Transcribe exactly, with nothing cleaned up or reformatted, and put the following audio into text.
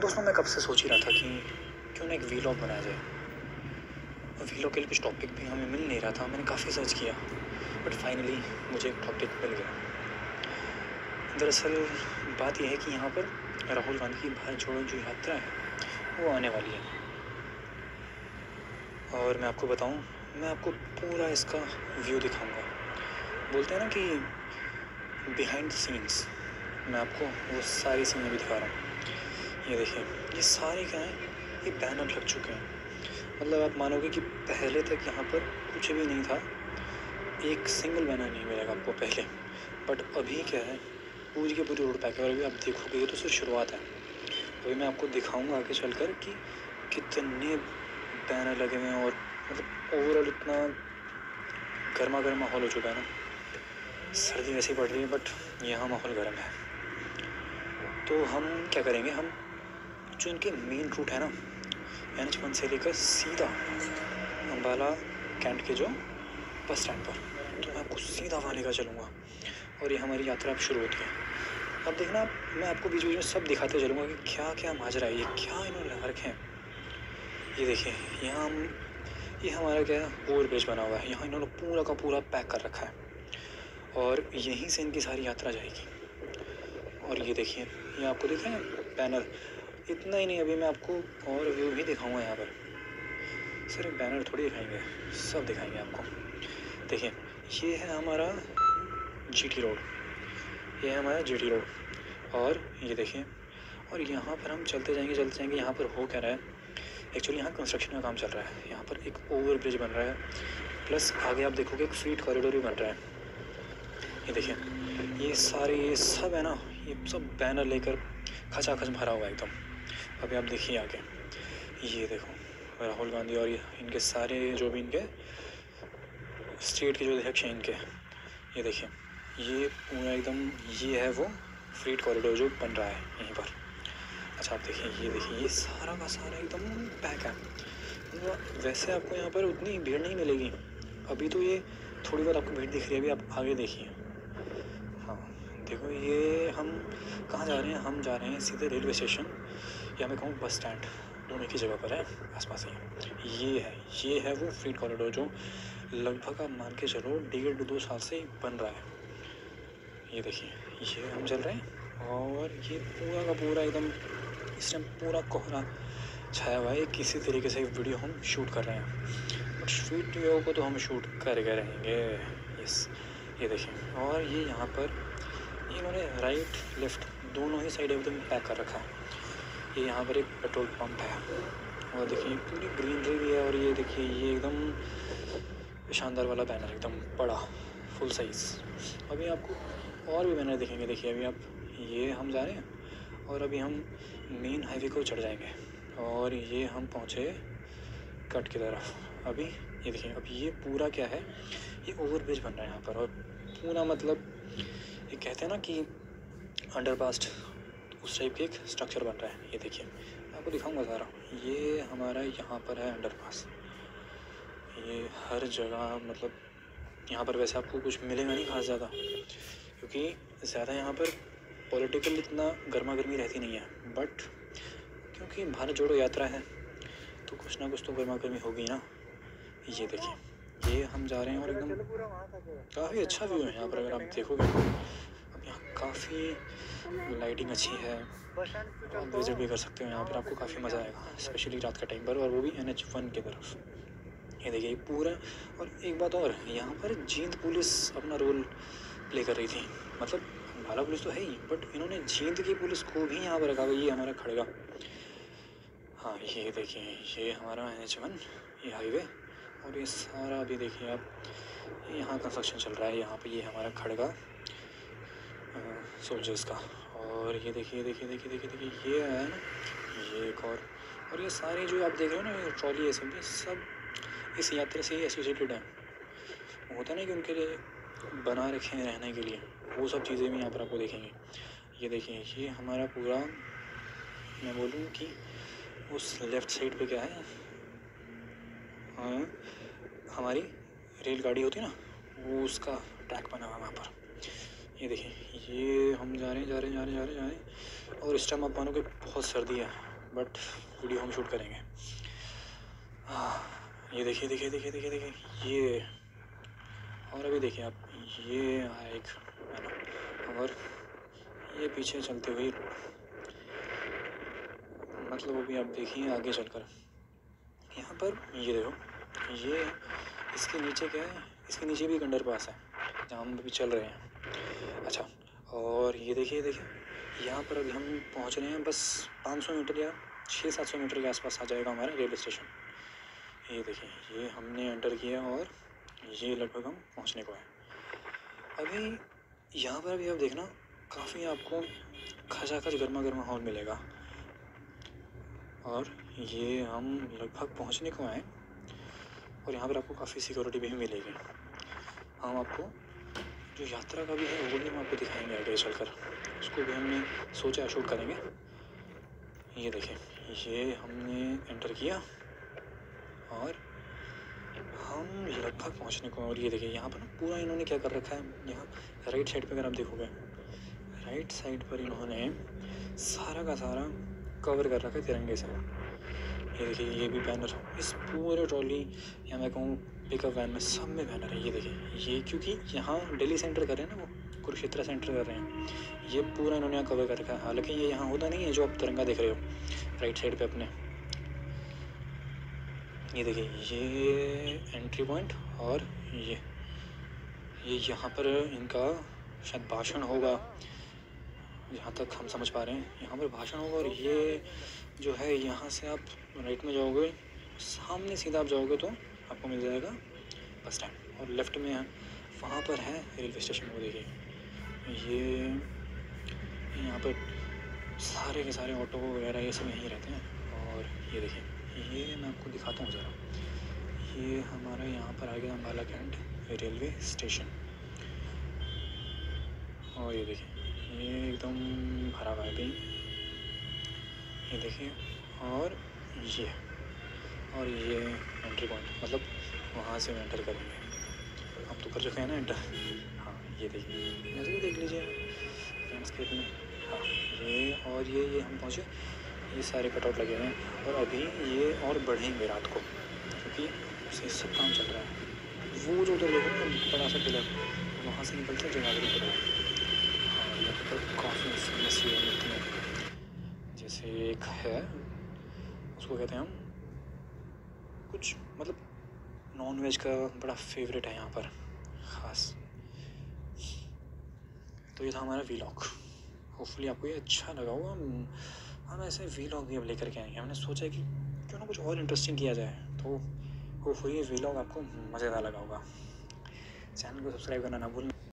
दोस्तों मैं कब से सोच ही रहा था कि क्यों ना एक वीलॉग बनाया जाए। वीलॉग के लिए कुछ टॉपिक भी हमें मिल नहीं रहा था। मैंने काफ़ी सर्च किया बट फाइनली मुझे एक टॉपिक मिल गया। दरअसल बात यह है कि यहाँ पर राहुल गांधी की भारत जोड़ो जो यात्रा है वो आने वाली है। और मैं आपको बताऊं, मैं आपको पूरा इसका व्यू दिखाऊंगा। बोलते हैं ना कि बिहाइंड द सीन्स, मैं आपको वो सारी सीनें भी दिखा रहा हूँ। ये देखिए, ये सारे क्या हैं, ये बैनर लग चुके हैं। मतलब आप मानोगे कि पहले तक यहाँ पर कुछ भी नहीं था, एक सिंगल बैनर नहीं मिलेगा आपको पहले। बट अभी क्या है, पूरी की पूरी रोड पैक है। और अभी आप देखोगे ये तो सिर्फ शुरुआत है। अभी मैं आपको दिखाऊंगा आगे चलकर कि कितने बैनर लगे हुए हैं। और मतलब ओवरऑल इतना गर्मा गर्म माहौल हो चुका है ना। सर्दी वैसे ही पड़ रही है बट यहाँ माहौल गर्म है। तो हम क्या करेंगे, हम जो इनके मेन रूट है ना, एन एच वन से लेकर सीधा अम्बाला कैंट के जो बस स्टैंड पर, तो मैं आपको सीधा वहाँ लेकर चलूँगा। और ये हमारी यात्रा अब शुरू होती है। अब देखना, मैं आपको बीच बीच में सब दिखाते चलूँगा कि क्या क्या माजरा है, ये क्या इन्होंने लगा रखे हैं। ये देखिए, यहाँ हम ये हमारा क्या है, ओवर ब्रिज बना हुआ है। यहाँ इन्होंने पूरा का पूरा पैक कर रखा है और यहीं से इनकी सारी यात्रा जाएगी। और ये देखिए, ये आपको दिख रहे हैं बैनर। इतना ही नहीं, अभी मैं आपको और व्यू भी दिखाऊंगा यहाँ पर। सिर्फ बैनर थोड़ी दिखाएंगे, सब दिखाएंगे आपको। देखिए, ये है हमारा जीटी रोड, ये है हमारा जीटी रोड। और ये देखिए, और यहाँ पर हम चलते जाएंगे चलते जाएंगे। यहाँ पर हो क्या रहा है, एक्चुअली यहाँ कंस्ट्रक्शन का काम चल रहा है। यहाँ पर एक ओवर ब्रिज बन रहा है, प्लस आगे आप देखोगे एक फ्रीट कॉरिडोर भी बन रहा है। ये देखिए, ये सारे ये सब है ना, ये सब बैनर लेकर खचाखच भरा हुआ है एकदम। अभी आप देखिए आगे, ये देखो राहुल गांधी और ये इनके सारे जो भी इनके स्टेट के जो अध्यक्ष हैं इनके, ये देखिए, ये पूरा एकदम, ये है वो फ्रीट कॉरिडोर जो बन रहा है यहीं पर। अच्छा आप देखिए, ये देखिए, ये सारा का सारा एकदम पैक है। वैसे आपको यहाँ पर उतनी भीड़ नहीं मिलेगी। अभी तो ये थोड़ी बहुत आपको भीड़ दिख रही है, अभी आप आगे देखिए। हाँ देखो, ये हम कहाँ जा रहे हैं, हम जा रहे हैं सीधे रेलवे स्टेशन या मैं कहूँ बस स्टैंड, दोनों की जगह पर है आसपास ही। ये है ये है वो फ्रीट कॉरिडोर जो लगभग आप मान के चलो डेढ़ दो साल से बन रहा है। ये देखिए, ये हम चल रहे हैं और ये पूरा का पूरा एकदम इस टाइम पूरा कोहरा छाया हुआ है। किसी तरीके से वीडियो हम शूट कर रहे हैं बट वीडियो को तो हम शूट करके रहेंगे। यस, ये देखिए, और ये यहाँ पर इन्होंने राइट लेफ्ट दोनों ही साइड एकदम पैक कर रखा है। ये यहाँ पर एक पेट्रोल पंप है और देखिए पूरी ग्रीनरी भी है। और ये देखिए, ये एकदम शानदार वाला बैनर, एकदम बड़ा फुल साइज़। अभी आपको और भी बैनर दिखेंगे। देखिए, अभी आप, ये हम जा रहे हैं और अभी हम मेन हाईवे को चढ़ जाएंगे और ये हम पहुँचे कट की तरफ। अभी ये देखिए, अब ये पूरा क्या है, ये ओवर ब्रिज बन रहा है यहाँ पर। और पूरा मतलब ये कहते हैं ना कि अंडरपास, उस टाइप के एक स्ट्रक्चर बन रहा है। ये देखिए, मैं आपको दिखाऊंगा सारा। ये हमारा यहाँ पर है अंडरपास। ये हर जगह, मतलब यहाँ पर वैसे आपको कुछ मिलेगा नहीं खास ज़्यादा, क्योंकि ज़्यादा यहाँ पर पॉलिटिकल इतना गर्मा गर्मी रहती नहीं है। बट क्योंकि भारत जोड़ो यात्रा है तो कुछ ना कुछ तो गर्मा गर्मी होगी ना। ये देखिए, ये हम जा रहे हैं और एकदम काफ़ी अच्छा व्यू है यहाँ पर। अगर आप देखोगे, अब यहाँ काफ़ी लाइटिंग अच्छी है, आप विज़िट भी कर सकते हो यहाँ पर। आपको काफ़ी मज़ा आएगा, स्पेशली रात का टाइम पर, और वो भी एन एच वन की तरफ। ये देखिए पूरा। और एक बात और, यहाँ पर जींद पुलिस अपना रोल प्ले कर रही थी। मतलब अम्बाला पुलिस तो है ही, बट इन्होंने जींद की पुलिस को भी यहाँ पर रखा हुआ। ये हमारा खड़गा। हाँ ये देखिए, ये हमारा एन एच वन, ये हाईवे। और ये सारा भी देखिए आप, यहाँ कंस्ट्रक्शन चल रहा है। यहाँ पे ये हमारा खड़गा सोल्जर्स का। और ये देखिए देखिए देखिए देखिए देखिए, ये है ना, ये एक और। और ये सारी जो आप देख रहे हो ना, ये ट्रॉली है, सब ये सब इस यात्रा से ही एसोसिएटेड है। होता नहीं कि उनके लिए बना रखे हैं रहने के लिए, वो सब चीज़ें भी यहाँ पर आपको देखेंगे। ये देखिए, ये हमारा पूरा, मैं बोलूँ कि उस लेफ़्ट साइड पे क्या है, हाँ हमारी रेलगाड़ी होती है ना, वो उसका ट्रैक बना हुआ वहाँ पर। ये देखिए, ये हम जा रहे हैं जा रहे हैं जा रहे हैं जा रहे हैं जा रहे हैं और इस टाइम आप मानोगे बहुत सर्दी है। बट वीडियो हम शूट करेंगे। हाँ, ये देखिए देखिए देखिए देखिए देखिए ये, और अभी देखिए आप, ये आया एक मैना, और ये पीछे चलते हुए, मतलब वो भी आप देखिए आगे चलकर। यहाँ पर ये देखो, ये इसके नीचे क्या है, इसके नीचे भी एक अंडरपास है जहाँ हम अभी चल रहे हैं। अच्छा, और ये देखिए देखिए यहाँ पर अभी हम पहुँच रहे हैं, बस पाँच सौ मीटर या छः सात सौ मीटर के आसपास आ जाएगा हमारा रेलवे स्टेशन। ये देखिए, ये हमने एंटर किया और ये लगभग हम पहुँचने को है। अभी यहाँ पर भी आप देखना, काफ़ी आपको खचाखच गर्मा गर्मा माहौल मिलेगा। और ये हम लगभग पहुँचने को आए, और यहाँ पर आपको काफ़ी सिक्योरिटी भी मिलेगी। हम आपको जो यात्रा का भी है वो भी हम आपको दिखाएंगे आगे चलकर, उसको भी हमने सोचा शूट करेंगे। ये देखिए, ये हमने एंटर किया और हम लगभग पहुँचने को। और ये देखिए यहाँ पर पूरा इन्होंने क्या कर रखा है, यहाँ राइट साइड पे अगर आप देखोगे, राइट साइड पर इन्होंने सारा का सारा कवर कर रखा है तिरंगे से। ये देखिए, ये भी बैनर, इस पूरे ट्रॉली या मैं कहूँ पिकअप वैन में सब में बैनर है। ये देखिए, ये क्योंकि यहाँ दिल्ली सेंटर कर रहे हैं ना, वो कुरुक्षेत्र सेंटर कर रहे हैं, ये पूरा इन्होंने यहाँ कवर कर रखा है। हालांकि ये यहाँ होता नहीं है जो आप तिरंगा देख रहे हो राइट साइड पे अपने। ये देखिए, ये एंट्री पॉइंट, और ये ये यहाँ पर इनका शायद भाषण होगा, जहाँ तक हम समझ पा रहे हैं यहाँ पर भाषण होगा। और ये जो है, यहाँ से आप राइट में जाओगे, सामने सीधा आप जाओगे तो आपको मिल जाएगा बस स्टैंड, और लेफ्ट में है वहाँ पर है रेलवे स्टेशन। वो देखिए, ये यहाँ पर सारे के सारे ऑटो वगैरह ये सब यहीं रहते हैं। और ये देखिए, ये मैं आपको दिखाता हूँ ज़रा, ये हमारा यहाँ पर आ गया अम्बाला कैंट रेलवे स्टेशन। और ये देखिए, ये एकदम भरा हुआ है कहीं, ये देखिए। और ये और ये एंट्री पॉइंट, मतलब वहाँ से हम एंटर करेंगे। हम तो कर चुके हैं ना एंटर। हाँ, ये देखिए, ऐसे भी देख लीजिए लैंडस्केप में। हाँ, ये और ये ये हम पहुँचे, ये सारे कटआउट लगे हुए हैं। और अभी ये और बढ़ेंगे रात को, क्योंकि उसे सब काम चल रहा है। वो जो उधर देखो ना बड़ा सा पिलर, वहाँ से निकलते हैं जगाधरी पर। हाँ, यहाँ पर काफ़ी समस्या मिलती हैं, जैसे एक है, उसको कहते हैं हम कुछ, मतलब नॉन वेज का बड़ा फेवरेट है यहाँ पर ख़ास। तो ये था हमारा वीलॉग, होपफुली आपको ये अच्छा लगा होगा। हम हम ऐसे वीलॉग भी अब लेकर के आएंगे। हमने सोचा कि क्यों ना कुछ और इंटरेस्टिंग किया जाए, तो होपफुली ये वीलॉग आपको मज़ेदार लगा होगा। चैनल को सब्सक्राइब करना ना भूलना।